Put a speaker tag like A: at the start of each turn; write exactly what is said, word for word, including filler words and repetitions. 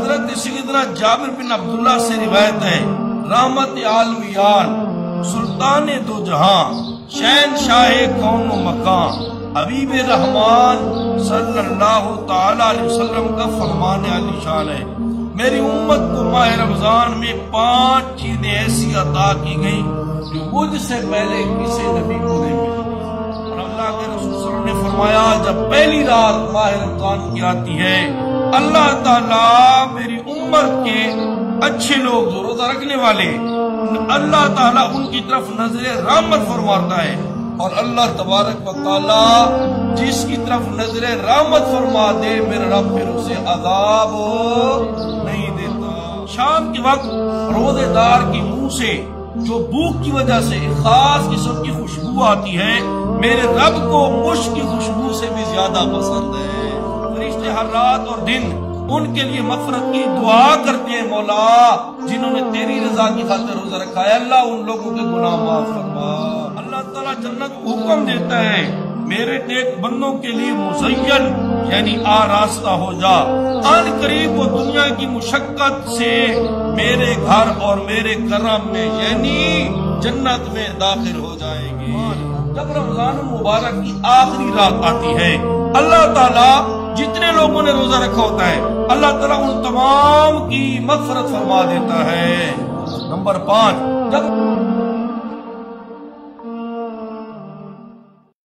A: حضرت سیدنا جابر بن عبداللہ سے روایت ہے، رحمت عالمیان، سلطان دو جہاں، شہنشاہ کون و مکان، حبیب رحمان صلی اللہ تعالی علیہ وسلم کا فرمان علی شان ہے، میری امت کو ماہ رمضان میں پانچ چیزیں ایسی عطا کی گئی جو مجھ سے پہلے کسی نبی کو نہیں ملی۔ اور اللہ کے رسول صلی اللہ علیہ وسلم نے فرمایا جب پہلی رات ماہ رمضان کی آتی ہے، اللہ تعالیٰ میری امت کے اچھے لوگ جو روزہ رکھنے والے، اللہ تعالیٰ ان کی طرف نظر رحمت فرماتا ہے، اور اللہ تبارک و تعالیٰ جس کی طرف نظر رحمت فرما دے میرا رب پھر اسے عذاب نہیں دیتا۔ شام کے وقت روزے دار کی منہ سے جو بھوک کی وجہ سے خاص قسم کی خوشبو آتی ہے، میرے رب کو مشک کی خوشبو سے بھی زیادہ پسند ہے۔ فرشتے ہر رات اور دن ان کے لیے مغفرت کی دعا کرتے ہیں، مولا جنہوں نے تیری رضا کی خاطر روزہ رکھا ہے اللہ ان لوگوں کے گناہ معاف فرما۔ اللہ تعالیٰ جنت کو حکم دیتا ہے میرے نیک بندوں کے لیے مزین یعنی آراستہ ہو جا، آن قریب وہ دنیا کی مشقت سے میرے گھر اور میرے کرم میں یعنی جنت میں داخل ہو جائیں گے۔ جب رمضان مبارک کی آخری رات آتی ہے، اللہ تعالیٰ جتنے لوگوں نے روزہ رکھا ہوتا ہے اللہ تعالیٰ ان تمام کی مغفرت فرما دیتا ہے۔ نمبر پانچ، جب